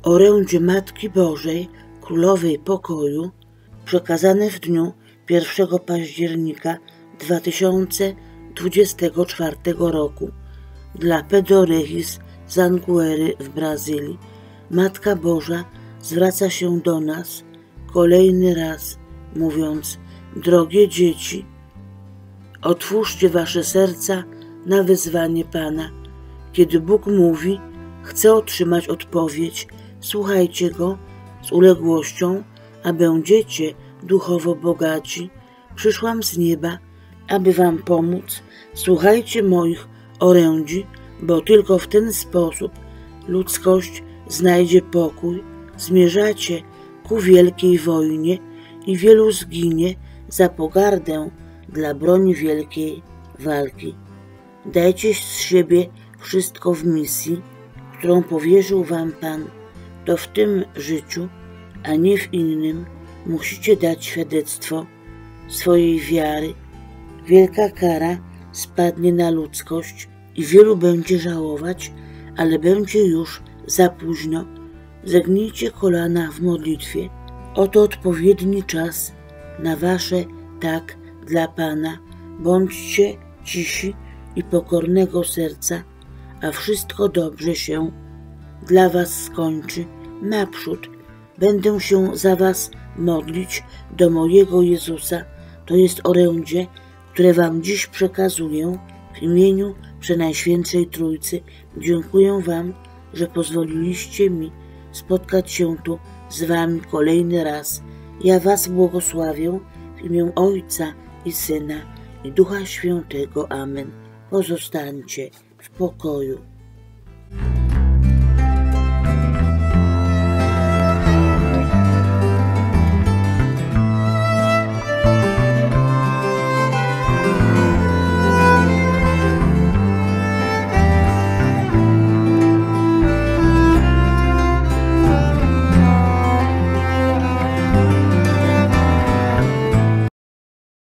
Orędzie Matki Bożej, Królowej Pokoju, przekazane w dniu 1 października 2024 roku dla Pedro Regis z Anguery w Brazylii. Matka Boża zwraca się do nas kolejny raz, mówiąc: drogie dzieci, otwórzcie wasze serca na wezwanie Pana. Kiedy Bóg mówi, chce otrzymać odpowiedź, słuchajcie Go z uległością, a będziecie duchowo bogaci. Przyszłam z nieba, aby wam pomóc. Słuchajcie moich orędzi, bo tylko w ten sposób ludzkość znajdzie pokój. Zmierzacie ku wielkiej wojnie i wielu zginie za pogardę dla broni wielkiej walki. Dajcie z siebie wszystko w misji, którą powierzył wam Pan. To w tym życiu, a nie w innym, musicie dać świadectwo swojej wiary. Wielka kara spadnie na ludzkość i wielu będzie żałować, ale będzie już za późno. Zegnijcie kolana w modlitwie. Oto odpowiedni czas na wasze tak dla Pana. Bądźcie cisi i pokornego serca, a wszystko dobrze się dla was skończy. Naprzód będę się za was modlić do mojego Jezusa. To jest orędzie, które wam dziś przekazuję w imieniu Przenajświętszej Trójcy. Dziękuję wam, że pozwoliliście mi spotkać się tu z wami kolejny raz. Ja was błogosławię w imię Ojca i Syna i Ducha Świętego. Amen. Pozostańcie w pokoju.